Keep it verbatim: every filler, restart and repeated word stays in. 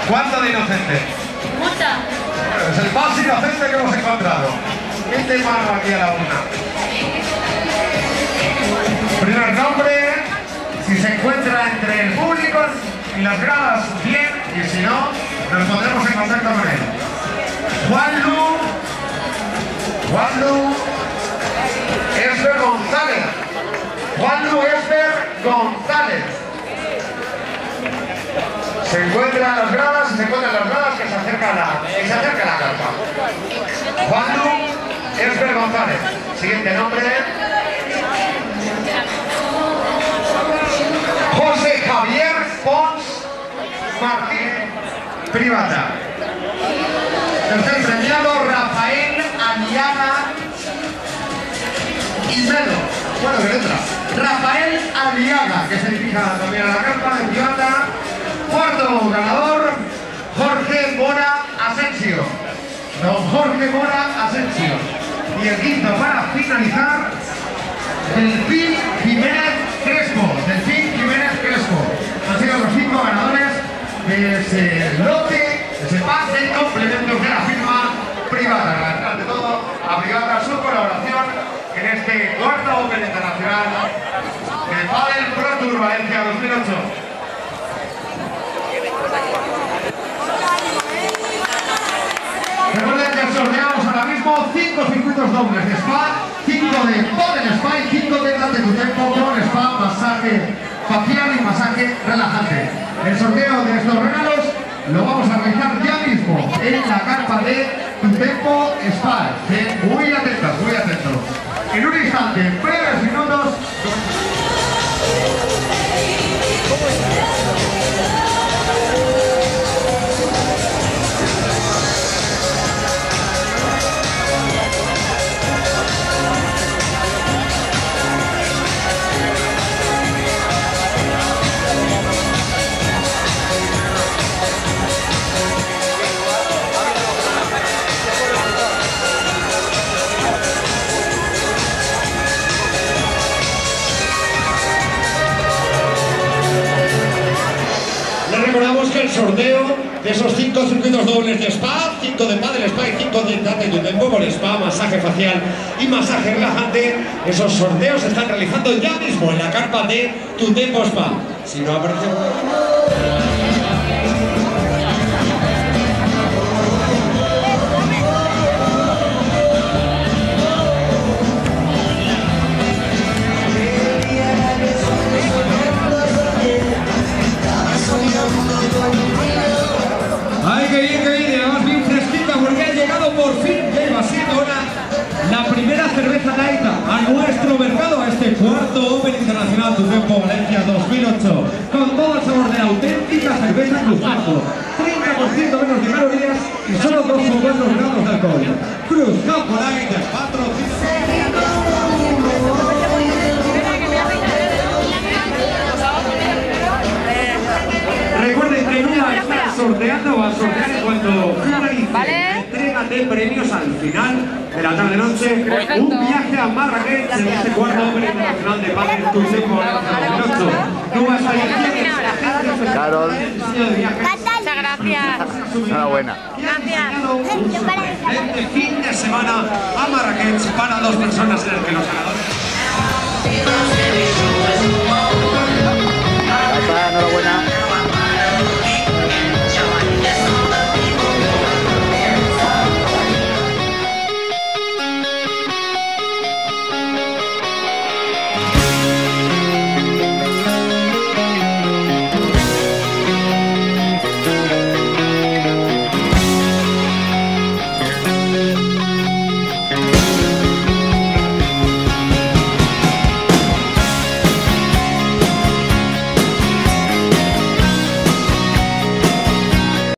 ¿Cuánto de inocente? Mucha. Es el más inocente que hemos encontrado. Este mano aquí a la una. Primer nombre, si se encuentra entre el público y las gradas, bien, y si no, nos pondremos en contacto con él. Juanlu, Juanlu Esper González. Juanlu Esper González. Se encuentra en las gradas, se encuentra en las gradas que se acerca a la, que se acerca a la carpa. Juanlu Esper González. Siguiente nombre. José Javier Pons Martín Privata. Tercer premiado, Rafael Aliaga Ismelo. Bueno, que letra. Rafael Aliaga, que se dirija también a la carpa de Privata. Cuarto ganador, Jorge Mora Asensio. Don Jorge Mora Asensio. Y el quinto para finalizar, Delfín Jiménez Crespo. Delfín Jiménez Crespo. Han sido los cinco ganadores de ese lote, de ese pack de complementos de la firma Privata. Agradecer ante todo a Privata su colaboración en este cuarto Open Internacional de Padel Pro Tour Valencia dos mil ocho. Recuerden que sorteamos ahora mismo cinco circuitos dobles de spa, cinco de Padel Spa y cinco de Date tu Tempo con spa, masaje facial y masaje relajante. El sorteo de estos regalos lo vamos a realizar ya mismo en la carpa de Tu Tempo Spa. ¿Sí? Muy atentos, muy atentos. En un instante, en breves minutos. Recordamos que el sorteo de esos cinco circuitos dobles de spa, cinco de Padel Spa y cinco de Date tu Tempo con spa, masaje facial y masaje relajante, esos sorteos se están realizando ya mismo en la carpa de Tu Tempo Spa. Si no aparece... ¡Ay, qué bien, qué bien! Además bien fresquita porque ha llegado por fin, ya iba siendo hora, la primera cerveza light a nuestro mercado, a este cuarto Open Internacional Tu Tempo Valencia dos mil ocho, con todo el sabor de la auténtica cerveza Cruz Campo, treinta por ciento menos de calorías y solo dos coma cuatro grados de alcohol. Cruz Campo Light, patrocinador. Recuerden que no va a estar sorteando, va a sortear en cuanto finalice la entrega de premios al final de la tarde-noche. Un viaje a Marrakech en este cuarto Open Internacional de Padel Tu Tempo dos mil ocho. Nuevas ediciones, Carol. Muchas gracias. Enhorabuena. Gracias. Un sorprendente fin de semana a Marrakech para dos personas en el que los ganadores...